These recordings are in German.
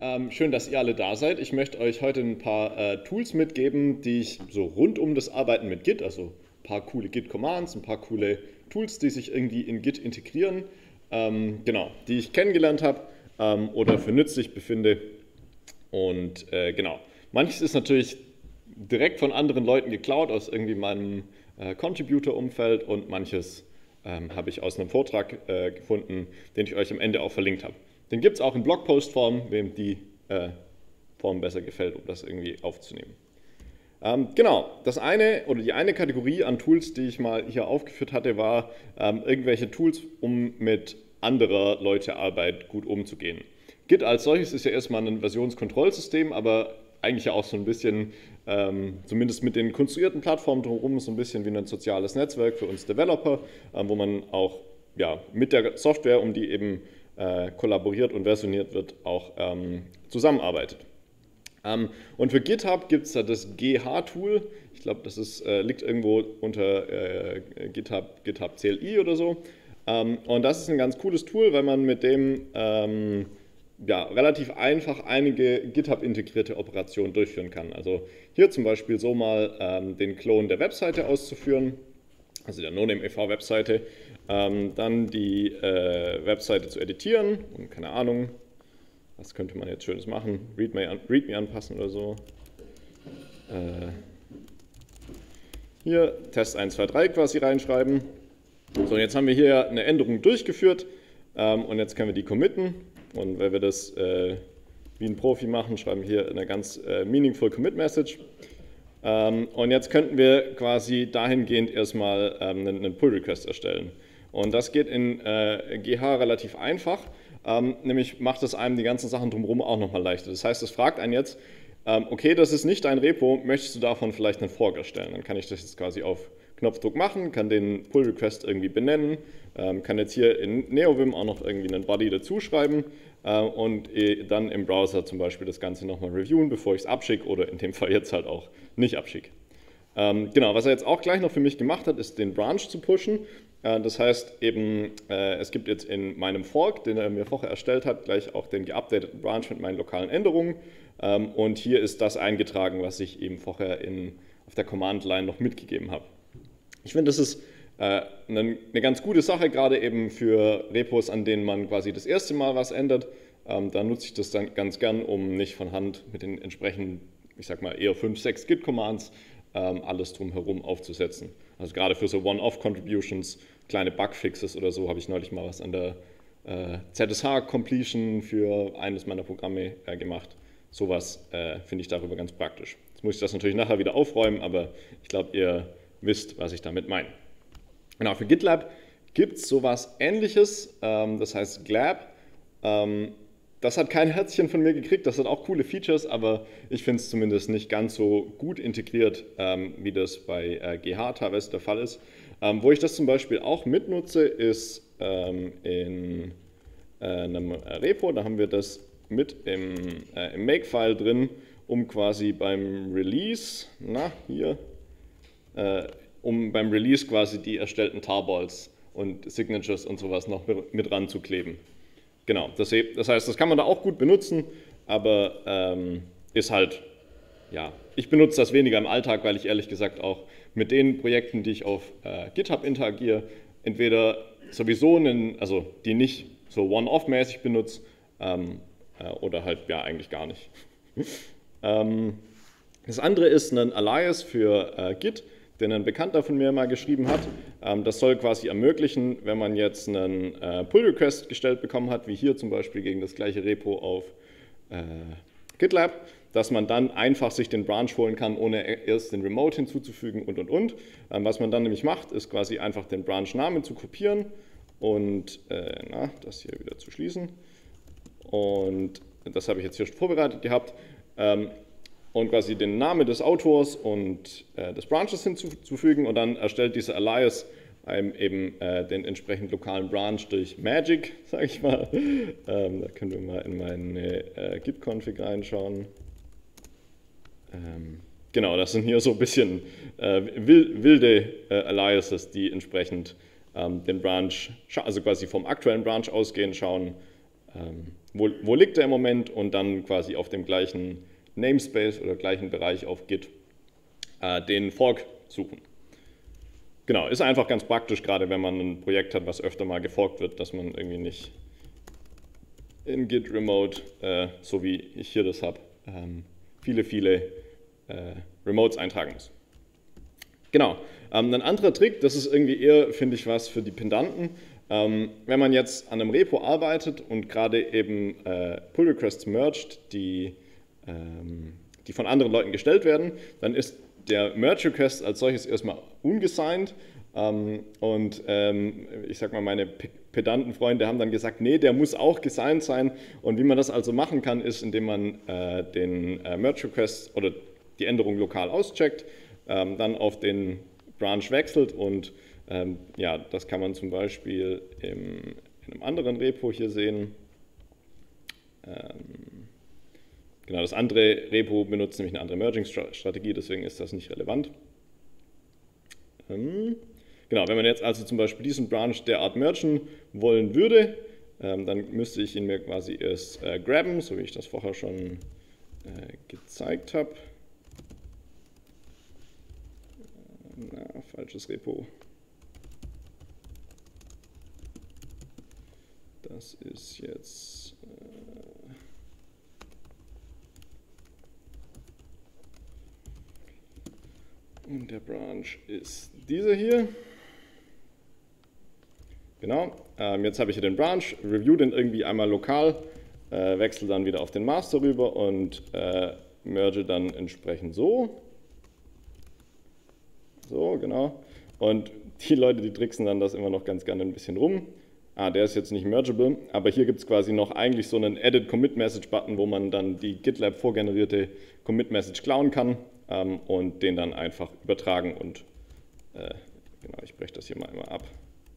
Schön, dass ihr alle da seid. Ich möchte euch heute ein paar Tools mitgeben, die ich so rund um das Arbeiten mit Git, also ein paar coole Git-Commands, ein paar coole Tools, die sich irgendwie in Git integrieren, genau, die ich kennengelernt habe oder für nützlich befinde. Und genau, manches ist natürlich direkt von anderen Leuten geklaut aus irgendwie meinem Contributor-Umfeld und manches habe ich aus einem Vortrag gefunden, den ich euch am Ende auch verlinkt habe. Den gibt es auch in Blogpost-Form, wem die Form besser gefällt, um das irgendwie aufzunehmen. Genau, das eine oder die eine Kategorie an Tools, die ich mal hier aufgeführt hatte, war irgendwelche Tools, um mit anderer Leute Arbeit gut umzugehen. Git als solches ist ja erstmal ein Versionskontrollsystem, aber eigentlich ja auch so ein bisschen, zumindest mit den konstruierten Plattformen drumherum, so ein bisschen wie ein soziales Netzwerk für uns Developer, wo man auch ja, mit der Software, um die eben kollaboriert und versioniert wird, auch zusammenarbeitet. Und für GitHub gibt es da das GH-Tool. Ich glaube, das liegt irgendwo unter GitHub CLI oder so. Und das ist ein ganz cooles Tool, weil man mit dem ja, relativ einfach einige GitHub-integrierte Operationen durchführen kann. Also hier zum Beispiel so mal den Clone der Webseite auszuführen, also der NoName e.V. Webseite, dann die Webseite zu editieren und keine Ahnung, was könnte man jetzt Schönes machen, README anpassen oder so. Hier Test 1, 2, 3 quasi reinschreiben. So, jetzt haben wir hier eine Änderung durchgeführt und jetzt können wir die committen. Und wenn wir das wie ein Profi machen, schreiben wir hier eine ganz meaningful Commit Message. Und jetzt könnten wir quasi dahingehend erstmal einen Pull Request erstellen. Und das geht in GH relativ einfach, nämlich macht es einem die ganzen Sachen drumherum auch nochmal leichter. Das heißt, es fragt einen jetzt, okay, das ist nicht dein Repo, möchtest du davon vielleicht einen Fork erstellen? Dann kann ich das jetzt quasi auf Knopfdruck machen, kann den Pull Request irgendwie benennen, kann jetzt hier in NeoVim auch noch irgendwie einen Body dazu schreiben und dann im Browser zum Beispiel das Ganze nochmal reviewen, bevor ich es abschicke oder in dem Fall jetzt halt auch nicht abschicke. Genau, was er jetzt auch gleich noch für mich gemacht hat, ist den Branch zu pushen. Das heißt eben, es gibt jetzt in meinem Fork, den er mir vorher erstellt hat, gleich auch den geupdateten Branch mit meinen lokalen Änderungen. Und hier ist das eingetragen, was ich eben vorher auf der Command-Line noch mitgegeben habe. Ich finde, das ist eine ganz gute Sache, gerade eben für Repos, an denen man quasi das erste Mal was ändert. Da nutze ich das dann ganz gern, um nicht von Hand mit den entsprechenden, ich sag mal eher 5, 6 Git-Commands alles drumherum aufzusetzen. Also gerade für so One-Off-Contributions, kleine Bugfixes oder so, habe ich neulich mal was an der ZSH-Completion für eines meiner Programme gemacht. Sowas finde ich darüber ganz praktisch. Jetzt muss ich das natürlich nachher wieder aufräumen, aber ich glaube, ihr wisst, was ich damit meine. Genau, für GitLab gibt es sowas Ähnliches, das heißt Glab. Das hat kein Herzchen von mir gekriegt, das hat auch coole Features, aber ich finde es zumindest nicht ganz so gut integriert, wie das bei GH teilweise der Fall ist. Wo ich das zum Beispiel auch mitnutze, ist in einem Repo, da haben wir das mit im Make-File drin, um quasi beim Release, um beim Release quasi die erstellten Tarballs und Signatures und sowas noch mit ranzukleben. Genau, das heißt, das kann man da auch gut benutzen, aber ist halt, ja, ich benutze das weniger im Alltag, weil ich ehrlich gesagt auch mit den Projekten, die ich auf GitHub interagiere, entweder sowieso also die nicht so One-Off-mäßig benutze oder halt ja eigentlich gar nicht. Das andere ist ein Alias für Git, den ein Bekannter von mir mal geschrieben hat. Das soll quasi ermöglichen, wenn man jetzt einen Pull-Request gestellt bekommen hat, wie hier zum Beispiel gegen das gleiche Repo auf GitLab, dass man dann einfach sich den Branch holen kann, ohne erst den Remote hinzuzufügen und. Was man dann nämlich macht, ist quasi einfach den Branch-Namen zu kopieren und das hier wieder zu schließen. Und das habe ich jetzt hier schon vorbereitet gehabt. Und quasi den Namen des Autors und des Branches hinzufügen und dann erstellt dieser Alias einem eben den entsprechend lokalen Branch durch Magic, sage ich mal. Da können wir mal in meine Git-Config reinschauen. Genau, das sind hier so ein bisschen wilde Aliases, die entsprechend den Branch, also quasi vom aktuellen Branch ausgehen, schauen, wo liegt er im Moment und dann quasi auf dem gleichen Namespace oder gleichen Bereich auf Git den Fork suchen. Genau, ist einfach ganz praktisch, gerade wenn man ein Projekt hat, was öfter mal geforkt wird, dass man irgendwie nicht in Git Remote, so wie ich hier das habe, viele Remotes eintragen muss. Genau, ein anderer Trick, das ist irgendwie eher, finde ich, was für die Pedanten. Wenn man jetzt an einem Repo arbeitet und gerade eben Pull Requests merged, die von anderen Leuten gestellt werden, dann ist der Merge Request als solches erstmal ungesigned. Ich sag mal, meine pedanten Freunde haben dann gesagt, nee, der muss auch gesigned sein. Und wie man das also machen kann, ist, indem man den Merge Request oder die Änderung lokal auscheckt, dann auf den Branch wechselt und ja, das kann man zum Beispiel in einem anderen Repo hier sehen. Genau, das andere Repo benutzt nämlich eine andere Merging-Strategie, deswegen ist das nicht relevant. Genau, wenn man jetzt also zum Beispiel diesen Branch derart mergen wollen würde, dann müsste ich ihn mir quasi erst grabben, so wie ich das vorher schon gezeigt habe. Falsches Repo. Das ist jetzt und der Branch ist dieser hier. Genau, jetzt habe ich hier den Branch, review den irgendwie einmal lokal, wechsle dann wieder auf den Master rüber und merge dann entsprechend so. So, genau. Und die Leute, die tricksen dann das immer noch ganz gerne ein bisschen rum. Der ist jetzt nicht mergeable, aber hier gibt es quasi noch eigentlich so einen Edit Commit Message Button, wo man dann die GitLab vorgenerierte Commit Message klauen kann und den dann einfach übertragen und genau, ich breche das hier mal einmal ab.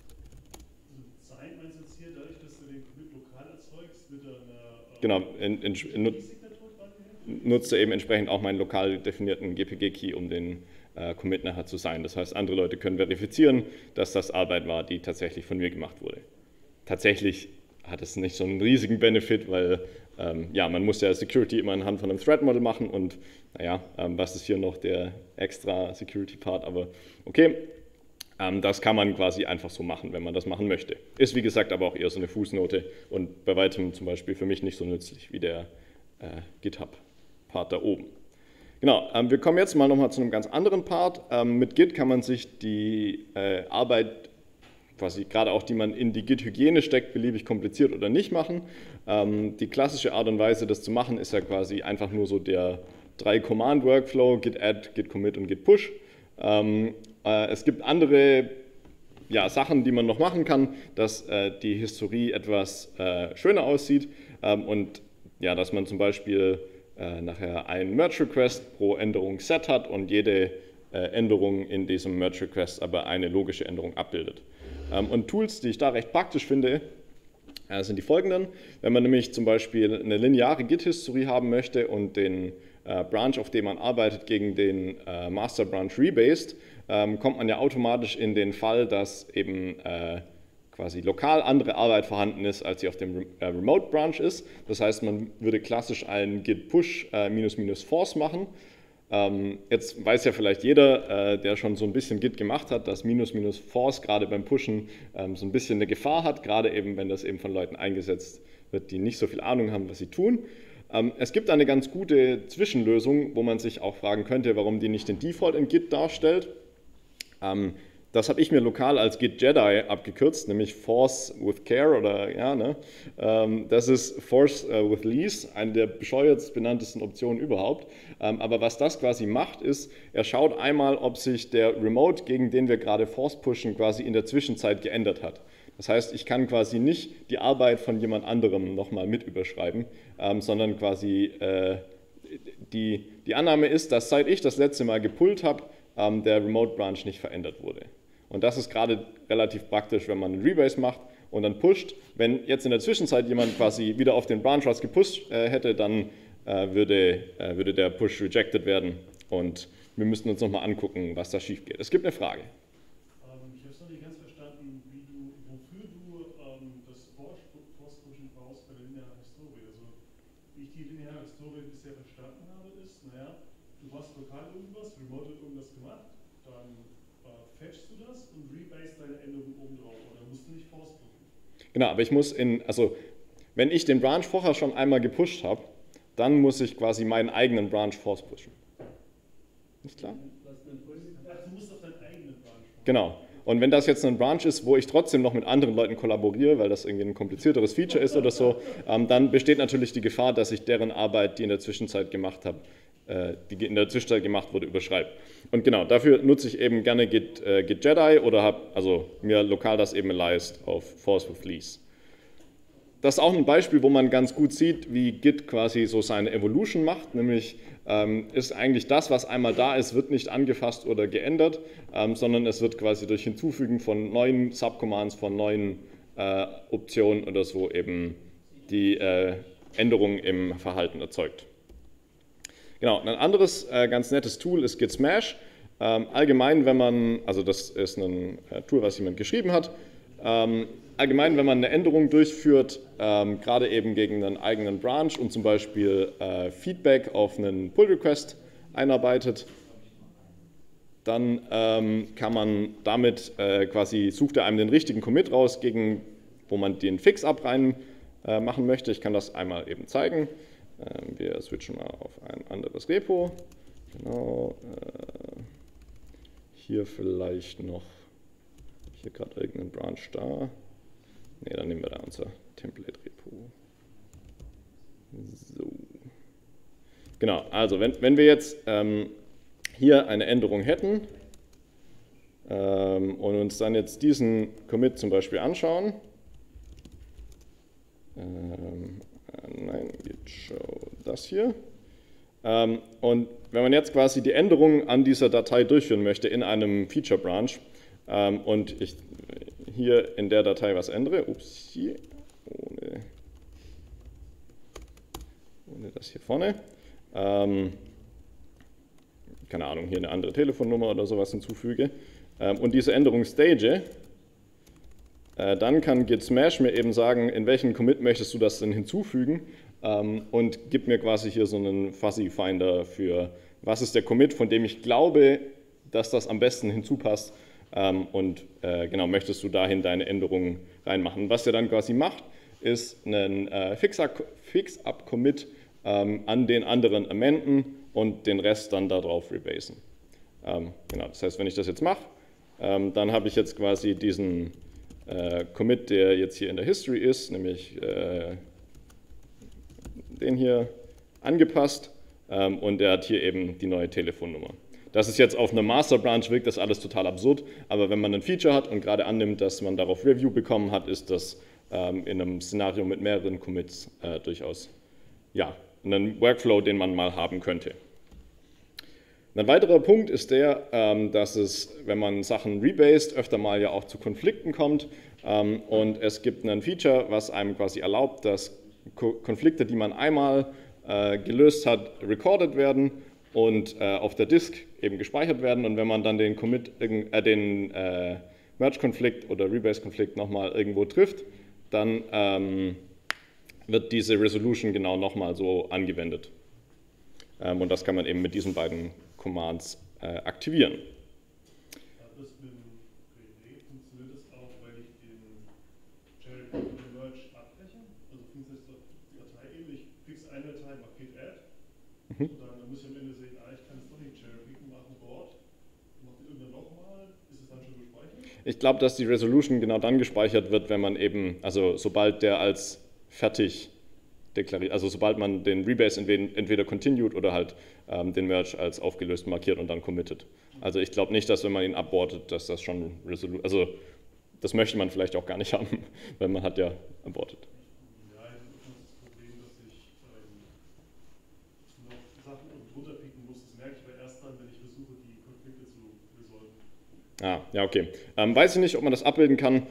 Also Sign meinst du jetzt hier, dadurch, dass du den Commit lokal erzeugst, wird genau, Signatur quasi nutzt er eben entsprechend auch meinen lokal definierten GPG-Key, um den Commit nachher zu sein. Das heißt, andere Leute können verifizieren, dass das Arbeit war, die tatsächlich von mir gemacht wurde. Tatsächlich hat es nicht so einen riesigen Benefit, weil ja, man muss ja Security immer anhand von einem Threat-Model machen und naja, was ist hier noch der extra Security-Part, aber okay, das kann man quasi einfach so machen, wenn man das machen möchte. Ist wie gesagt aber auch eher so eine Fußnote und bei weitem zum Beispiel für mich nicht so nützlich wie der GitHub-Part da oben. Genau, wir kommen jetzt mal nochmal zu einem ganz anderen Part. Mit Git kann man sich die Arbeit, quasi gerade auch die man in die Git-Hygiene steckt, beliebig kompliziert oder nicht machen. Die klassische Art und Weise, das zu machen, ist ja quasi einfach nur so der 3-Command-Workflow, Git add, Git commit und Git push. Es gibt andere Sachen, die man noch machen kann, dass die Historie etwas schöner aussieht und ja, dass man zum Beispiel nachher einen Merge-Request pro Änderung set hat und jede Änderung in diesem Merge-Request aber eine logische Änderung abbildet. Und Tools, die ich da recht praktisch finde, sind die folgenden. Wenn man nämlich zum Beispiel eine lineare Git-Historie haben möchte und den Branch, auf dem man arbeitet, gegen den Master Branch rebased, kommt man ja automatisch in den Fall, dass eben quasi lokal andere Arbeit vorhanden ist, als sie auf dem Remote Branch ist. Das heißt, man würde klassisch einen Git push --force machen. Jetzt weiß ja vielleicht jeder, der schon so ein bisschen Git gemacht hat, dass --force gerade beim Pushen so ein bisschen eine Gefahr hat, gerade eben, wenn das eben von Leuten eingesetzt wird, die nicht so viel Ahnung haben, was sie tun. Es gibt eine ganz gute Zwischenlösung, wo man sich auch fragen könnte, warum die nicht den Default in Git darstellt. Das habe ich mir lokal als Git Jedi abgekürzt, nämlich Force with Care oder ja, ne? Das ist Force with Lease, eine der bescheuertst benanntesten Optionen überhaupt. Aber was das quasi macht, ist, er schaut einmal, ob sich der Remote, gegen den wir gerade Force pushen, quasi in der Zwischenzeit geändert hat. Das heißt, ich kann quasi nicht die Arbeit von jemand anderem nochmal mit überschreiben, sondern quasi die Annahme ist, dass seit ich das letzte Mal gepullt habe, der Remote Branch nicht verändert wurde. Und das ist gerade relativ praktisch, wenn man einen Rebase macht und dann pusht. Wenn jetzt in der Zwischenzeit jemand quasi wieder auf den Branch was gepusht hätte, dann würde der Push rejected werden und wir müssten uns nochmal angucken, was da schief geht. Es gibt eine Frage. Ich habe es noch nicht ganz verstanden, wofür du das Force-Pushen raus bei der linearen Historie. Also, wie ich die lineare Historie bisher verstanden habe, ist, naja, du machst lokal irgendwas, remote wird irgendwas gemacht, dann fetchst du das und rebase deine Änderung oben drauf. Und dann musst du nicht force pushen. Genau, aber ich muss also wenn ich den Branch vorher schon einmal gepusht habe, dann muss ich quasi meinen eigenen Branch force pushen. Nicht klar? Ach, du musst auf deinen eigenen Branch pushen. Genau. Und wenn das jetzt ein Branch ist, wo ich trotzdem noch mit anderen Leuten kollaboriere, weil das irgendwie ein komplizierteres Feature ist oder so, dann besteht natürlich die Gefahr, dass ich deren Arbeit, die in der Zwischenzeit gemacht habe, die in der Zwischenzeit gemacht wurde, überschreibe. Und genau, dafür nutze ich eben gerne Git Jedi oder habe also mir lokal das eben aliased auf force with lease. Das ist auch ein Beispiel, wo man ganz gut sieht, wie Git quasi so seine Evolution macht, nämlich ist eigentlich das, was einmal da ist, wird nicht angefasst oder geändert, sondern es wird quasi durch Hinzufügen von neuen Subcommands, von neuen Optionen oder so eben die Änderungen im Verhalten erzeugt. Genau, ein anderes ganz nettes Tool ist Git Smash. Allgemein, wenn man, also das ist ein Tool, was jemand geschrieben hat, allgemein, wenn man eine Änderung durchführt, gerade eben gegen einen eigenen Branch und zum Beispiel Feedback auf einen Pull-Request einarbeitet, dann kann man damit quasi, sucht er einem den richtigen Commit raus, gegen wo man den Fix-Up rein machen möchte. Ich kann das einmal eben zeigen. Wir switchen mal auf ein anderes Repo. Genau. Hier vielleicht noch, hier gerade irgendein Branch da. Ne, dann nehmen wir da unser Template-Repo. So. Genau, also wenn wir jetzt hier eine Änderung hätten und uns dann jetzt diesen Commit zum Beispiel anschauen, nein, Git show das hier. Und wenn man jetzt quasi die Änderungen an dieser Datei durchführen möchte in einem Feature Branch und ich hier in der Datei was ändere, ohne das hier vorne, keine Ahnung, hier eine andere Telefonnummer oder sowas hinzufüge und diese Änderung stage, dann kann Git Smash mir eben sagen, in welchen Commit möchtest du das denn hinzufügen und gibt mir quasi hier so einen Fuzzy Finder für, was ist der Commit, von dem ich glaube, dass das am besten hinzupasst und genau, möchtest du dahin deine Änderungen reinmachen. Was er dann quasi macht, ist einen Fix-Up-Commit an den anderen amenden und den Rest dann darauf rebasen. Genau, das heißt, wenn ich das jetzt mache, dann habe ich jetzt quasi diesen Commit, der jetzt hier in der History ist, nämlich den hier angepasst und der hat hier eben die neue Telefonnummer. Das ist jetzt auf einer Master Branch, wirkt das alles total absurd, aber wenn man ein Feature hat und gerade annimmt, dass man darauf Review bekommen hat, ist das in einem Szenario mit mehreren Commits durchaus ja, ein Workflow, den man mal haben könnte. Ein weiterer Punkt ist der, dass es, wenn man Sachen rebased, öfter mal ja auch zu Konflikten kommt und es gibt ein Feature, was einem quasi erlaubt, dass Konflikte, die man einmal gelöst hat, recorded werden und auf der Disk eben gespeichert werden und wenn man dann den Merge-Konflikt oder Rebase-Konflikt nochmal irgendwo trifft, dann wird diese Resolution genau nochmal so angewendet. Und das kann man eben mit diesen beiden Commands aktivieren. Das mit dem Relais funktioniert das auch, weil ich den Cherry und den Merge abbreche? Also funktioniert das die Datei eben, ich fixe eine Datei, mache git add und dann muss ich am Ende sehen, ich kann es doch nicht Cherry picken, mache ein Board, mache die irgendwann nochmal, ist es dann schon gespeichert? Ich glaube, dass die Resolution genau dann gespeichert wird, wenn man eben, also sobald der als fertig deklariert, also sobald man den Rebase entweder continued oder halt den Merge als aufgelöst markiert und dann committed. Also ich glaube nicht, dass wenn man ihn abortet, dass das schon also das möchte man vielleicht auch gar nicht haben, weil man hat ja abortet. Ja, ich habe das Problem, dass ich noch Sachen runterpicken muss. Das merke ich aber erst dann, wenn ich versuche, die Konflikte zu resolven. Ja, okay. Weiß ich nicht, ob man das abbilden kann.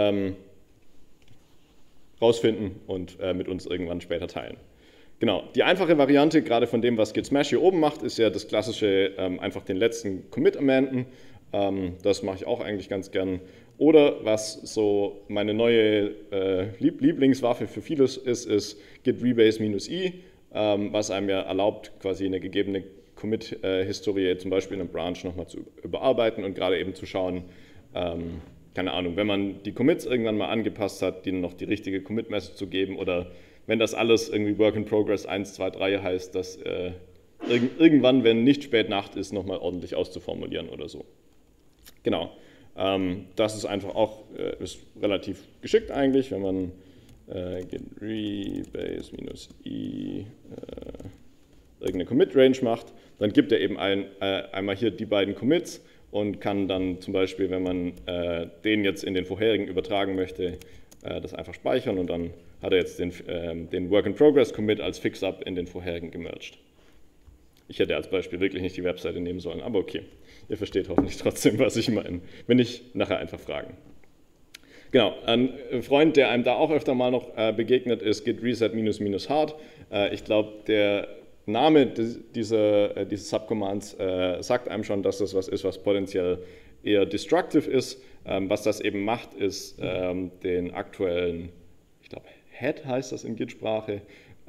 Rausfinden und mit uns irgendwann später teilen. Genau, die einfache Variante, gerade von dem, was Git Smash hier oben macht, ist ja das klassische, einfach den letzten Commit amenden. Das mache ich auch eigentlich ganz gern. Oder was so meine neue Lieblingswaffe für vieles ist git rebase -i, was einem ja erlaubt, quasi eine gegebene Commit-Historie zum Beispiel in einem Branch nochmal zu überarbeiten und gerade eben zu schauen, keine Ahnung, wenn man die Commits irgendwann mal angepasst hat, denen noch die richtige Commit-Message zu geben oder wenn das alles irgendwie Work in Progress 1, 2, 3 heißt, dass irgendwann, wenn nicht spät Nacht ist, nochmal ordentlich auszuformulieren oder so. Genau. Das ist einfach auch ist relativ geschickt eigentlich, wenn man git rebase -i irgendeine Commit-Range macht, dann gibt er eben einmal hier die beiden Commits und kann dann zum Beispiel, wenn man den jetzt in den vorherigen übertragen möchte, das einfach speichern und dann hat er jetzt den Work-in-Progress-Commit als Fix-Up in den vorherigen gemerged. Ich hätte als Beispiel wirklich nicht die Webseite nehmen sollen, aber okay. Ihr versteht hoffentlich trotzdem, was ich meine. Wenn nicht, nachher einfach fragen. Genau, ein Freund, der einem da auch öfter mal noch begegnet, ist git reset -hard. Ich glaube, der Name dieses Subcommands sagt einem schon, dass das was ist, was potenziell eher destructive ist. Was das eben macht, ist den aktuellen, ich glaube, Head heißt das in Git-Sprache,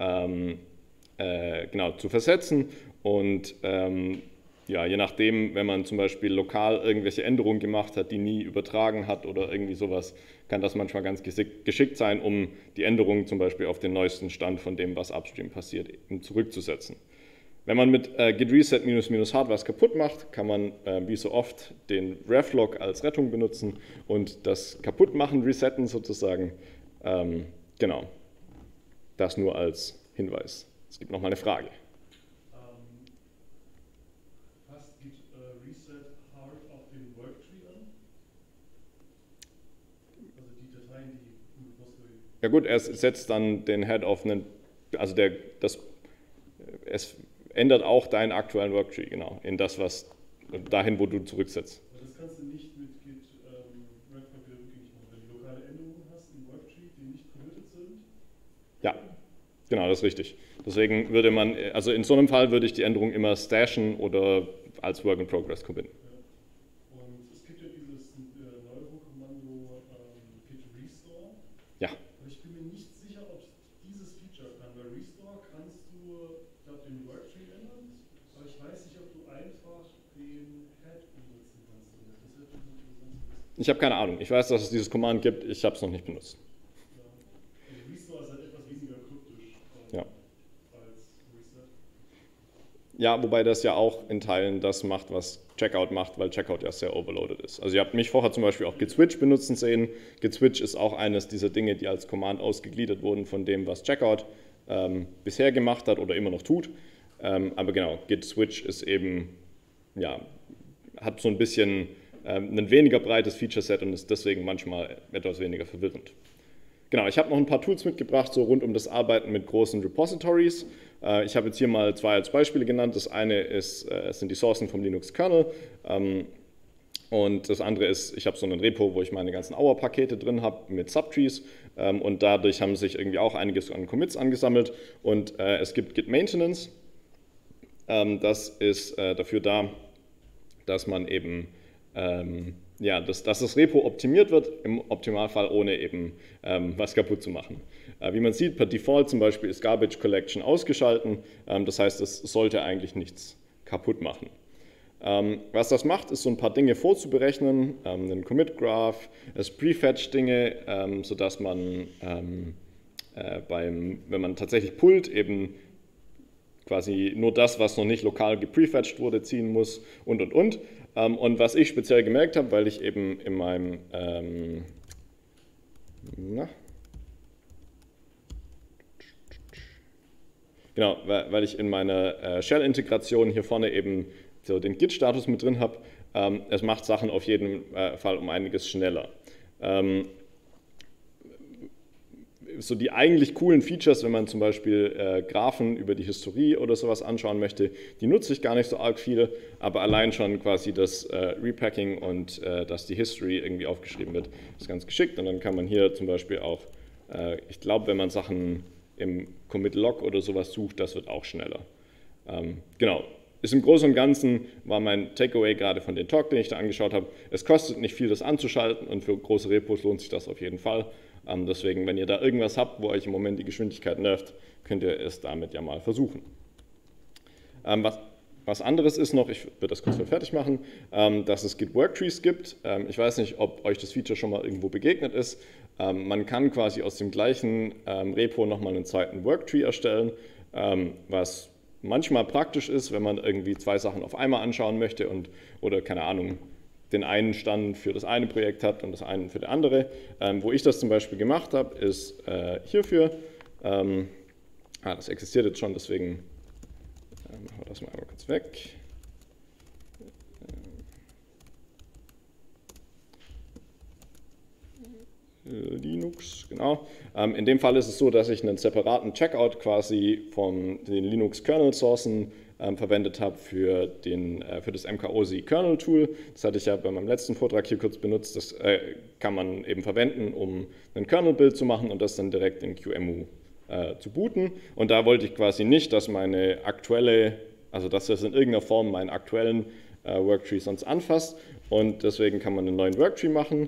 genau, zu versetzen und ja, je nachdem, wenn man zum Beispiel lokal irgendwelche Änderungen gemacht hat, die nie übertragen hat oder irgendwie sowas, kann das manchmal ganz geschickt sein, um die Änderungen zum Beispiel auf den neuesten Stand von dem, was upstream passiert, eben zurückzusetzen. Wenn man mit git reset -hard was kaputt macht, kann man wie so oft den reflog als Rettung benutzen und das Kaputtmachen resetten sozusagen. Genau, das nur als Hinweis. Es gibt noch mal eine Frage. Passt git reset hard auf den Worktree an? Also die Dateien, die im Repository. Ja gut, er setzt dann den Head auf einen, also es ändert auch deinen aktuellen Worktree, genau, in das, was dahin, wo du zurücksetzt. Aber das kannst du nicht mit git reflog rückgängig machen. Wenn du lokale Änderungen hast im Worktree, die nicht committed sind. Ja, genau, das ist richtig. Deswegen würde man, also in so einem Fall würde ich die Änderung immer stashen oder als Work in Progress committen. Ja. Und es gibt ja dieses Neuerung-Kommando git restore. Ja. Aber ich bin mir nicht sicher, ob dieses Feature kann. Bei restore kannst du, ich glaube, den Worktree ändern, aber ich weiß nicht, ob du einfach den Head umsetzen kannst. Das wäre für mich interessant zu wissen. Ich habe keine Ahnung. Ich weiß, dass es dieses Command gibt, ich habe es noch nicht benutzt. Ja. Also restore ist halt etwas weniger kryptisch Ja. als reset. Ja, wobei das ja auch in Teilen das macht, was Checkout macht, weil Checkout ja sehr overloaded ist. Also ihr habt mich vorher zum Beispiel auch git switch benutzen sehen. Git switch ist auch eines dieser Dinge, die als Command ausgegliedert wurden von dem, was Checkout bisher gemacht hat oder immer noch tut. Aber genau, git switch ist eben, ja, hat so ein bisschen ein weniger breites Feature-Set und ist deswegen manchmal etwas weniger verwirrend. Genau, ich habe noch ein paar Tools mitgebracht, so rund um das Arbeiten mit großen Repositories. Ich habe jetzt hier mal zwei als Beispiele genannt. Das eine sind die Sourcen vom Linux-Kernel und das andere ist, ich habe so ein Repo, wo ich meine ganzen Hour-Pakete drin habe mit Subtrees und dadurch haben sich irgendwie auch einiges an Commits angesammelt und es gibt Git Maintenance. Das ist dafür da, dass man eben ja, dass das Repo optimiert wird, im Optimalfall ohne eben was kaputt zu machen. Wie man sieht, per Default zum Beispiel ist Garbage Collection ausgeschalten, das heißt, es sollte eigentlich nichts kaputt machen. Was das macht, ist so ein paar Dinge vorzuberechnen, einen Commit Graph, es prefetcht Dinge, sodass man wenn man tatsächlich pullt, eben quasi nur das, was noch nicht lokal geprefetcht wurde, ziehen muss und. Und was ich speziell gemerkt habe, weil ich eben in meinem genau, weil ich in meiner Shell-Integration hier vorne eben so den Git-Status mit drin habe, es macht Sachen auf jeden Fall um einiges schneller. So die eigentlich coolen Features, wenn man zum Beispiel Graphen über die Historie oder sowas anschauen möchte, die nutze ich gar nicht so arg viel, aber allein schon quasi das Repacking und dass die History irgendwie aufgeschrieben wird, ist ganz geschickt und dann kann man hier zum Beispiel auch, ich glaube, wenn man Sachen im Commit-Log oder sowas sucht, das wird auch schneller. Genau, ist im Großen und Ganzen, war mein Takeaway gerade von dem Talk, den ich da angeschaut habe, es kostet nicht viel, das anzuschalten und für große Repos lohnt sich das auf jeden Fall. Deswegen, wenn ihr da irgendwas habt, wo euch im Moment die Geschwindigkeit nervt, könnt ihr es damit ja mal versuchen. Was anderes ist noch, ich würde das kurz fertig machen, dass es Git Worktrees gibt. Ich weiß nicht, ob euch das Feature schon mal irgendwo begegnet ist. Man kann quasi aus dem gleichen Repo nochmal einen zweiten Worktree erstellen, was manchmal praktisch ist, wenn man irgendwie zwei Sachen auf einmal anschauen möchte oder keine Ahnung, den einen Stand für das eine Projekt hat und das eine für das andere. Wo ich das zum Beispiel gemacht habe, ist hierfür, das existiert jetzt schon, deswegen machen wir das mal einmal kurz weg. Linux, genau. In dem Fall ist es so, dass ich einen separaten Checkout quasi von den Linux-Kernel-Sourcen verwendet habe für das MKOSI Kernel Tool. Das hatte ich ja bei meinem letzten Vortrag hier kurz benutzt. Das kann man eben verwenden, um ein Kernel-Build zu machen und das dann direkt in QEMU zu booten. Und da wollte ich quasi nicht, dass dass das in irgendeiner Form meinen aktuellen Worktree sonst anfasst. Und deswegen kann man einen neuen Worktree machen.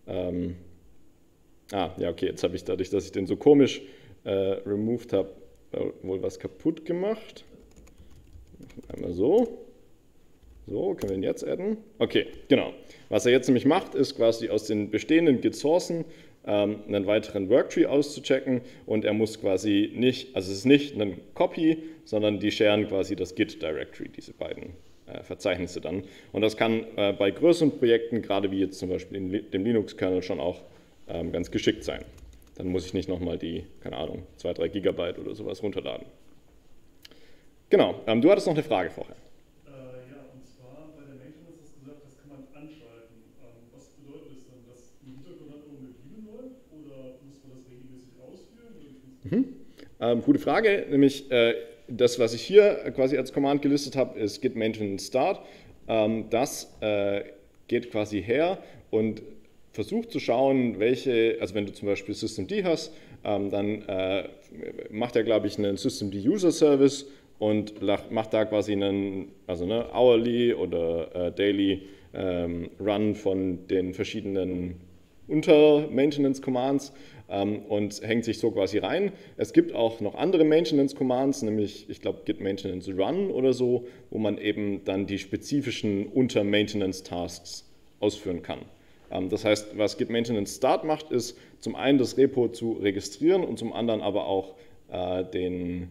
Ja, okay, jetzt habe ich dadurch, dass ich den so komisch removed habe, wohl was kaputt gemacht. Einmal so. So, können wir ihn jetzt adden? Okay, genau. Was er jetzt nämlich macht, ist quasi aus den bestehenden Git-Sourcen einen weiteren Worktree auszuchecken und er muss quasi nicht, also es ist nicht ein Copy, sondern die sharen quasi das Git-Directory, diese beiden Verzeichnisse dann. Und das kann bei größeren Projekten, gerade wie jetzt zum Beispiel dem Linux-Kernel, schon auch ganz geschickt sein. Dann muss ich nicht nochmal die, keine Ahnung, 2-3 Gigabyte oder sowas runterladen. Genau, du hattest noch eine Frage vorher. Ja, und zwar bei der Maintenance hast du gesagt, das kann man anschalten. Was bedeutet das dann, dass im Hintergrund dann irgendeine Bibel läuft oder muss man das regelmäßig ausführen? Gute Frage, nämlich das, was ich hier quasi als Command gelistet habe, ist git maintenance start. Das geht quasi her und versucht zu schauen, also wenn du zum Beispiel systemd hast, dann macht er, glaube ich, einen systemd User Service und macht da quasi einen, hourly oder daily Run von den verschiedenen Unter-Maintenance-Commands und hängt sich so quasi rein. Es gibt auch noch andere Maintenance-Commands, nämlich, ich glaube, git maintenance run oder so, wo man eben dann die spezifischen Unter-Maintenance-Tasks ausführen kann. Das heißt, was git maintenance start macht, ist zum einen das Repo zu registrieren und zum anderen aber auch den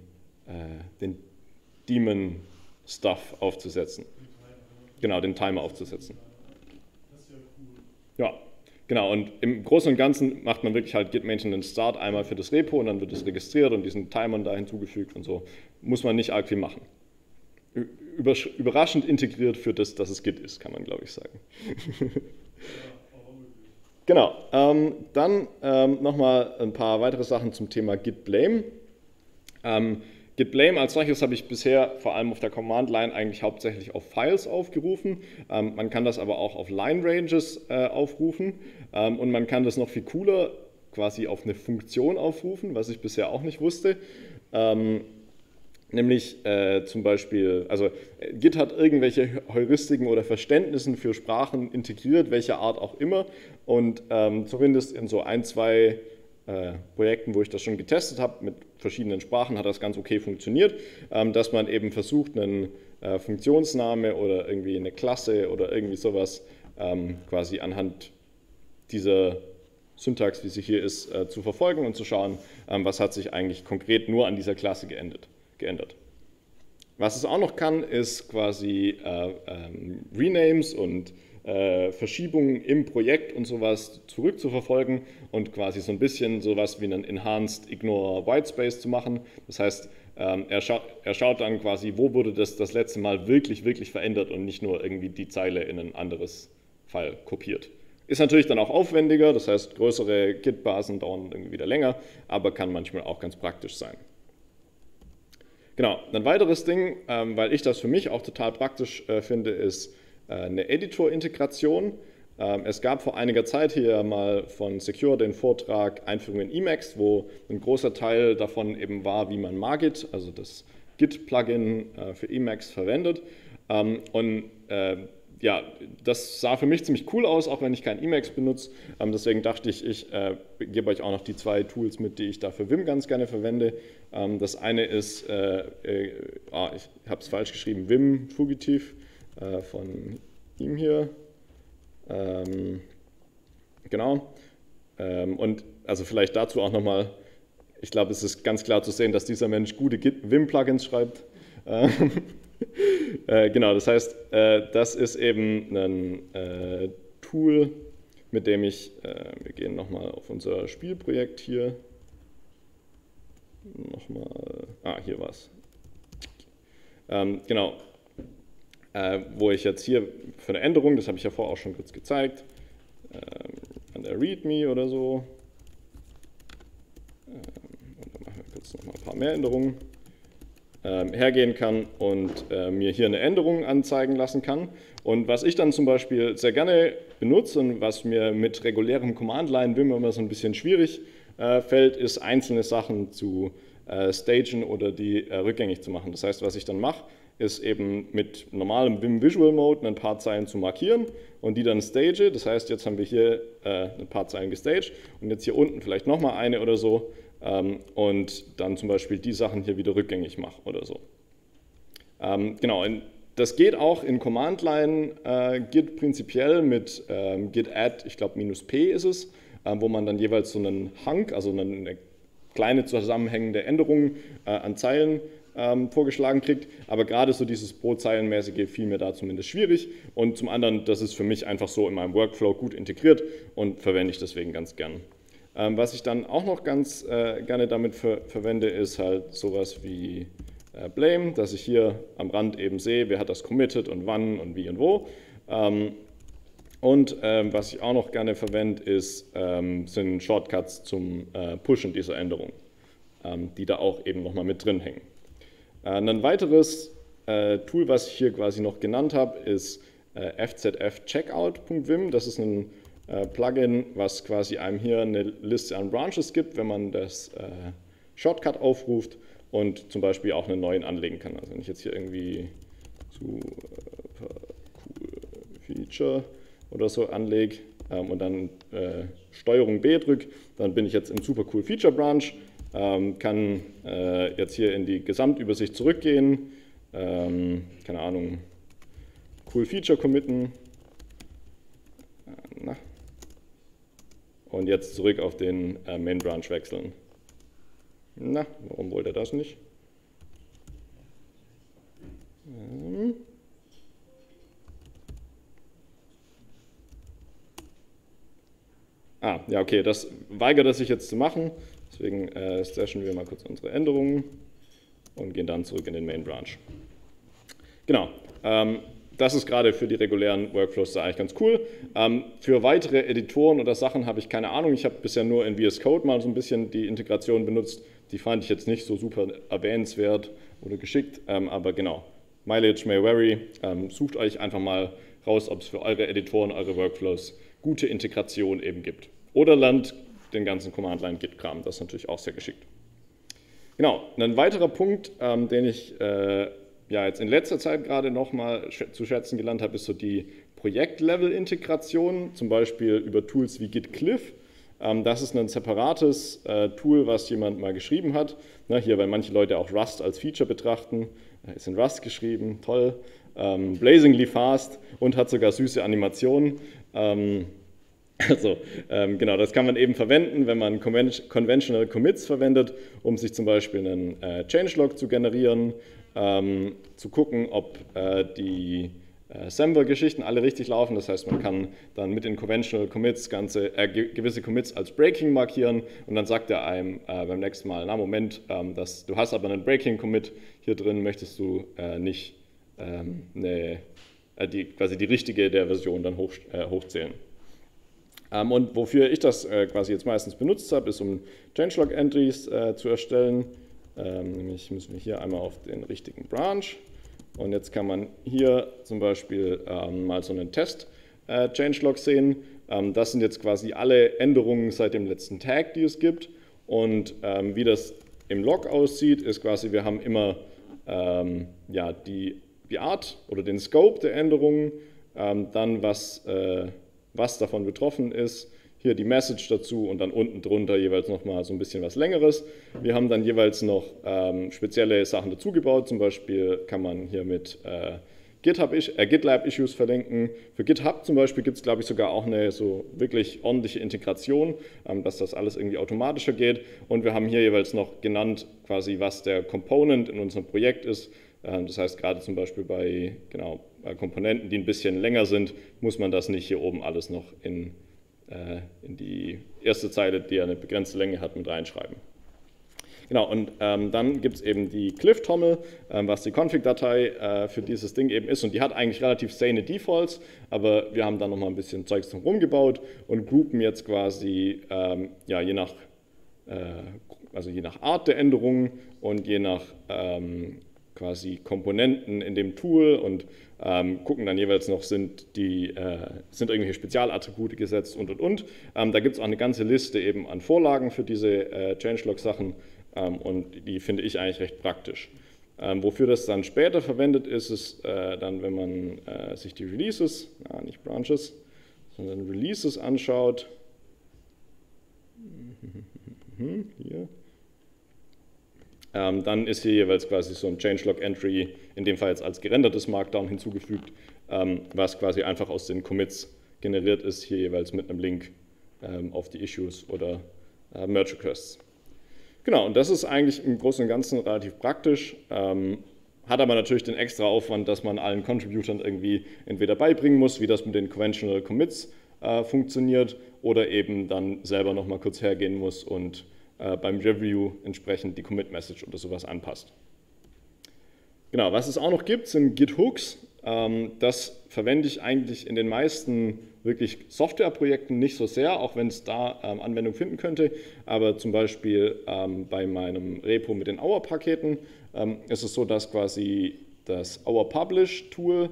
Daemon-Stuff aufzusetzen. Genau, den Timer aufzusetzen. Das ist ja cool. Ja, genau. Und im Großen und Ganzen macht man wirklich halt git maintenance start einmal für das Repo und dann wird es registriert und diesen Timer da hinzugefügt und so. Muss man nicht arg viel machen. Überraschend integriert für das, dass es Git ist, kann man, glaube ich, sagen. Genau. Dann nochmal ein paar weitere Sachen zum Thema Git Blame. Git Blame als solches habe ich bisher vor allem auf der Command-Line eigentlich hauptsächlich auf Files aufgerufen. Man kann das aber auch auf Line-Ranges aufrufen und man kann das noch viel cooler quasi auf eine Funktion aufrufen, was ich bisher auch nicht wusste. Nämlich zum Beispiel, also Git hat irgendwelche Heuristiken oder Verständnissen für Sprachen integriert, welcher Art auch immer. Und zumindest in so 1-2 Projekten, wo ich das schon getestet habe, mit verschiedenen Sprachen, hat das ganz okay funktioniert, dass man eben versucht, einen Funktionsname oder irgendwie eine Klasse oder irgendwie sowas quasi anhand dieser Syntax, wie sie hier ist, zu verfolgen und zu schauen, was hat sich eigentlich konkret nur an dieser Klasse geändert. Was es auch noch kann, ist quasi Renames und Verschiebungen im Projekt und sowas zurückzuverfolgen und quasi so ein bisschen sowas wie einen Enhanced Ignore Whitespace zu machen. Das heißt, er schaut dann quasi, wo wurde das letzte Mal wirklich verändert und nicht nur irgendwie die Zeile in ein anderes File kopiert. Ist natürlich dann auch aufwendiger, das heißt, größere Git-Basen dauern irgendwie wieder länger, aber kann manchmal auch ganz praktisch sein. Genau, ein weiteres Ding, weil ich das für mich auch total praktisch finde, ist eine Editor-Integration. Es gab vor einiger Zeit hier mal von Secure den Vortrag Einführung in Emacs, wo ein großer Teil davon eben war, wie man Margit, also das Git-Plugin für Emacs verwendet. Ja, das sah für mich ziemlich cool aus, auch wenn ich kein Emacs benutze. Deswegen dachte ich, ich gebe euch auch noch die 2 Tools mit, die ich da für Vim ganz gerne verwende. Das eine ist, ich habe es falsch geschrieben, Vim Fugitive von ihm hier. Genau. Und also vielleicht dazu auch nochmal, ich glaube, es ist ganz klar zu sehen, dass dieser Mensch gute Vim-Plugins schreibt. Genau, das heißt, das ist eben ein Tool, mit dem ich, wir gehen nochmal auf unser Spielprojekt hier, hier war es. Genau, wo ich jetzt hier für eine Änderung, das habe ich ja vorher auch schon kurz gezeigt, an der README oder so, und dann machen wir kurz nochmal ein paar mehr Änderungen, hergehen kann und mir hier eine Änderung anzeigen lassen kann. Und was ich dann zum Beispiel sehr gerne benutze und was mir mit regulärem Command-Line-Vim immer so ein bisschen schwierig fällt, ist einzelne Sachen zu stagen oder die rückgängig zu machen. Das heißt, was ich dann mache, ist eben mit normalem Vim Visual Mode ein paar Zeilen zu markieren und die dann stage. Das heißt, jetzt haben wir hier ein paar Zeilen gestaged und jetzt hier unten vielleicht nochmal eine oder so. Und dann zum Beispiel die Sachen hier wieder rückgängig mache oder so. Genau, das geht auch in Command-Line Git prinzipiell mit Git add, ich glaube -p ist es, wo man dann jeweils so einen Hunk, also eine kleine zusammenhängende Änderung an Zeilen vorgeschlagen kriegt. Aber gerade so dieses Pro-Zeilenmäßige fiel mir da zumindest schwierig. Und zum anderen, das ist für mich einfach so in meinem Workflow gut integriert und verwende ich deswegen ganz gern. Was ich dann auch noch ganz gerne damit verwende, ist halt sowas wie Blame, dass ich hier am Rand eben sehe, wer hat das committed und wann und wie und wo. Was ich auch noch gerne verwende, sind Shortcuts zum Pushen dieser Änderung, die da auch eben nochmal mit drin hängen. Ein weiteres Tool, was ich hier quasi noch genannt habe, ist fzf-checkout.vim. Das ist ein Plugin, was quasi einem hier eine Liste an Branches gibt, wenn man das Shortcut aufruft und zum Beispiel auch einen neuen anlegen kann. Also wenn ich jetzt hier irgendwie zu cool Feature oder so anlege und dann Steuerung B drücke, dann bin ich jetzt im super cool Feature Branch, kann jetzt hier in die Gesamtübersicht zurückgehen, keine Ahnung, cool Feature committen. Und jetzt zurück auf den Main Branch wechseln. Na, warum wollte er das nicht? Ja, okay, das weigert er sich jetzt zu machen. Deswegen stashen wir mal kurz unsere Änderungen und gehen dann zurück in den Main Branch. Genau. Das ist gerade für die regulären Workflows da eigentlich ganz cool. Für weitere Editoren oder Sachen habe ich keine Ahnung. Ich habe bisher nur in VS Code mal so ein bisschen die Integration benutzt. Die fand ich jetzt nicht so super erwähnenswert oder geschickt. Aber genau, mileage may vary. Sucht euch einfach mal raus, ob es für eure Editoren, eure Workflows gute Integration eben gibt. Oder lernt den ganzen Command-Line-Git-Kram. Das ist natürlich auch sehr geschickt. Genau, ein weiterer Punkt, den ich jetzt in letzter Zeit gerade nochmal zu schätzen gelernt habe, ist so die Projekt-Level-Integration, zum Beispiel über Tools wie Git-Cliff. Das ist ein separates Tool, was jemand mal geschrieben hat. Hier, weil manche Leute auch Rust als Feature betrachten, ist in Rust geschrieben, toll, blazingly fast und hat sogar süße Animationen. Genau, das kann man eben verwenden, wenn man Conventional Commits verwendet, um sich zum Beispiel einen Changelog zu generieren, zu gucken, ob die Semver-Geschichten alle richtig laufen. Das heißt, man kann dann mit den Conventional Commits gewisse Commits als Breaking markieren und dann sagt er einem beim nächsten Mal, na Moment, du hast aber einen Breaking-Commit hier drin, möchtest du nicht quasi die richtige der Version dann hochzählen. Und wofür ich das quasi jetzt meistens benutzt habe, ist, um Changelog-Entries zu erstellen. Nämlich müssen wir hier einmal auf den richtigen Branch und jetzt kann man hier zum Beispiel mal so einen Test-Changelog sehen. Das sind jetzt quasi alle Änderungen seit dem letzten Tag, die es gibt. Und wie das im Log aussieht, ist quasi, wir haben immer ja, die Art oder den Scope der Änderungen, dann was davon betroffen ist, hier die Message dazu und dann unten drunter jeweils nochmal so ein bisschen was Längeres. Wir haben dann jeweils noch spezielle Sachen dazugebaut, zum Beispiel kann man hier mit GitLab-Issues verlinken. Für GitHub zum Beispiel gibt es, glaube ich, sogar auch eine so wirklich ordentliche Integration, dass das alles irgendwie automatischer geht. Und wir haben hier jeweils noch genannt, quasi, was der Component in unserem Projekt ist. Das heißt, gerade zum Beispiel bei Komponenten, die ein bisschen länger sind, muss man das nicht hier oben alles noch in die erste Zeile, die ja eine begrenzte Länge hat, mit reinschreiben. Genau, und dann gibt es eben die Cliff-Tommel, was die Config-Datei für dieses Ding eben ist. Und die hat eigentlich relativ sane Defaults, aber wir haben dann nochmal ein bisschen Zeugs drum gebaut und groupen jetzt quasi ja, je nach Art der Änderungen und je nach quasi Komponenten in dem Tool und gucken dann jeweils noch, sind irgendwelche Spezialattribute gesetzt und. Da gibt es auch eine ganze Liste eben an Vorlagen für diese Changelog-Sachen und die finde ich eigentlich recht praktisch. Wofür das dann später verwendet ist, ist dann, wenn man sich die Releases, nicht Branches, sondern Releases anschaut. Hier. Dann ist hier jeweils quasi so ein Changelog-Entry, in dem Fall jetzt als gerendertes Markdown hinzugefügt, was quasi einfach aus den Commits generiert ist, hier jeweils mit einem Link auf die Issues oder Merge Requests. Genau, und das ist eigentlich im Großen und Ganzen relativ praktisch, hat aber natürlich den extra Aufwand, dass man allen Contributern irgendwie entweder beibringen muss, wie das mit den Conventional Commits funktioniert, oder eben dann selber nochmal kurz hergehen muss und beim Review entsprechend die Commit-Message oder sowas anpasst. Genau, was es auch noch gibt, sind Git-Hooks. Das verwende ich eigentlich in den meisten wirklich Softwareprojekten nicht so sehr, auch wenn es da Anwendung finden könnte. Aber zum Beispiel bei meinem Repo mit den Our-Paketen ist es so, dass quasi das Our-Publish-Tool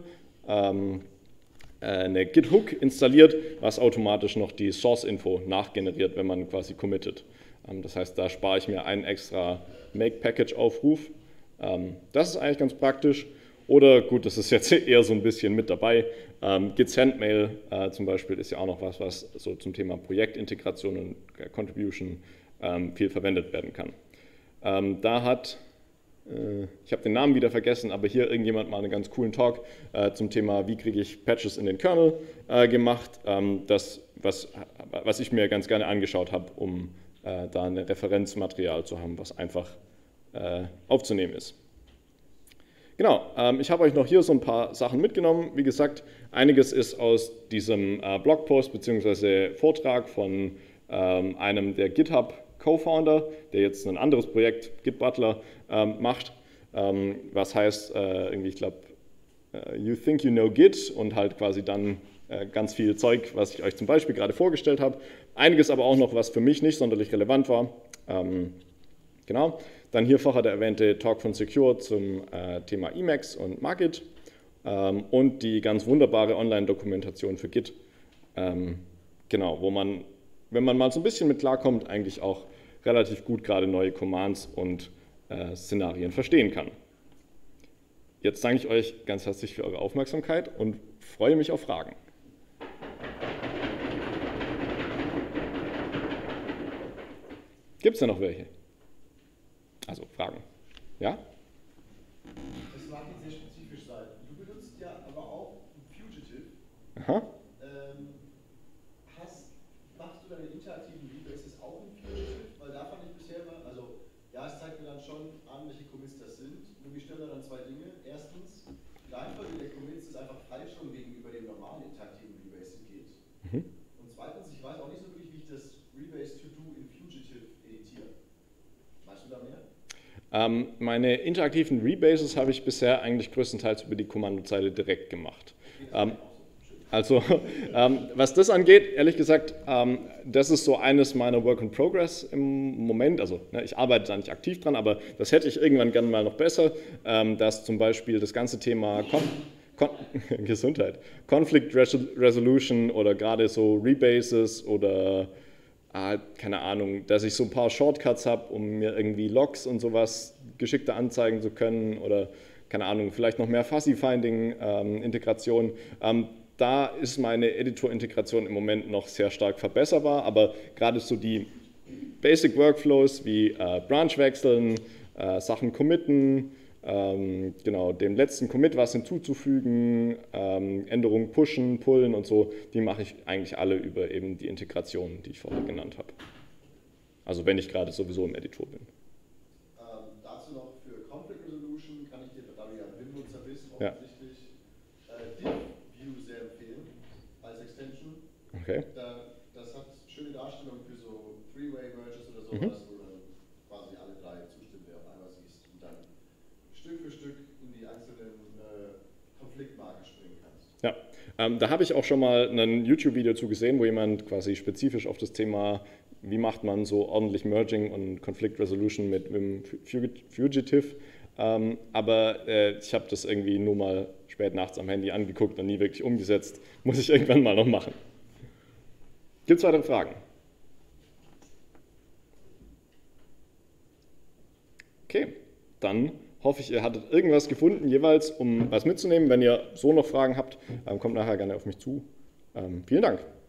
eine Git-Hook installiert, was automatisch noch die Source-Info nachgeneriert, wenn man quasi committet. Das heißt, da spare ich mir einen extra Make-Package-Aufruf. Das ist eigentlich ganz praktisch. Oder gut, das ist jetzt eher so ein bisschen mit dabei. Git Sendmail zum Beispiel ist ja auch noch was so zum Thema Projektintegration und Contribution viel verwendet werden kann. Ich habe den Namen wieder vergessen, aber hier irgendjemand mal einen ganz coolen Talk zum Thema, wie kriege ich Patches in den Kernel gemacht. Was ich mir ganz gerne angeschaut habe, um da ein Referenzmaterial zu haben, was einfach aufzunehmen ist. Genau, ich habe euch noch hier so ein paar Sachen mitgenommen. Wie gesagt, einiges ist aus diesem Blogpost bzw. Vortrag von einem der GitHub-Co-Founder, der jetzt ein anderes Projekt, Git-Butler, macht, was heißt, irgendwie, ich glaube, you think you know Git und halt quasi dann ganz viel Zeug, was ich euch zum Beispiel gerade vorgestellt habe. Einiges aber auch noch, was für mich nicht sonderlich relevant war. Genau. Dann hier vorher der erwähnte Talk von Secure zum Thema Emacs und Margit und die ganz wunderbare Online-Dokumentation für Git. Genau, wo man, wenn man mal so ein bisschen mit klarkommt, eigentlich auch relativ gut gerade neue Commands und Szenarien verstehen kann. Jetzt danke ich euch ganz herzlich für eure Aufmerksamkeit und freue mich auf Fragen. Gibt es da noch welche? Also Fragen. Ja? Das mag jetzt sehr spezifisch sein. Du benutzt ja aber auch Fugitive. Aha. Machst du deine interaktiven Rebases auch in Fugitive? Weil da fand ich bisher immer, also ja, es zeigt mir dann schon an, welche Commits das sind. Nur ich stelle dann zwei Dinge. Erstens, die Reihenfolge der Commits ist einfach falsch schon gegenüber dem normalen interaktiven Rebasing geht. Und zweitens, ich weiß auch nicht so wirklich, wie ich das Rebase to do in Fugitive editiere. Weißt du da mehr? Meine interaktiven Rebases habe ich bisher eigentlich größtenteils über die Kommandozeile direkt gemacht. Also, was das angeht, ehrlich gesagt, das ist so eines meiner Work in Progress im Moment. Also, ich arbeite da nicht aktiv dran, aber das hätte ich irgendwann gerne mal noch besser, dass zum Beispiel das ganze Thema Gesundheit, Conflict Resolution oder gerade so Rebases oder keine Ahnung, dass ich so ein paar Shortcuts habe, um mir irgendwie Logs und sowas geschickter anzeigen zu können oder, keine Ahnung, vielleicht noch mehr Fuzzy-Finding-Integration. Da ist meine Editor-Integration im Moment noch sehr stark verbesserbar, aber gerade so die Basic Workflows wie Branch wechseln, Sachen committen, genau, dem letzten Commit was hinzuzufügen, Änderungen pushen, pullen und so, die mache ich eigentlich alle über eben die Integration, die ich vorher genannt habe. Also wenn ich gerade sowieso im Editor bin. Dazu noch für Conflict Resolution kann ich dir, da du ja Vim-Nutzer bist, Ja. offensichtlich div-view sehr empfehlen als Extension. Okay. Das hat schöne Darstellungen für so Three-Way-Merges oder sowas, wo du dann quasi alle drei Zustände auf einmal siehst und dann Stück für Stück in die einzelnen Konfliktmarken springen kannst. Ja, da habe ich auch schon mal ein YouTube-Video zu gesehen, wo jemand quasi spezifisch auf das Thema, wie macht man so ordentlich Merging und Conflict Resolution mit Vim Fugitive, aber ich habe das irgendwie nur mal spät nachts am Handy angeguckt und nie wirklich umgesetzt. Muss ich irgendwann mal noch machen. Gibt es weitere Fragen? Okay, dann hoffe ich, ihr hattet irgendwas gefunden, jeweils, um was mitzunehmen. Wenn ihr so noch Fragen habt, kommt nachher gerne auf mich zu. Vielen Dank.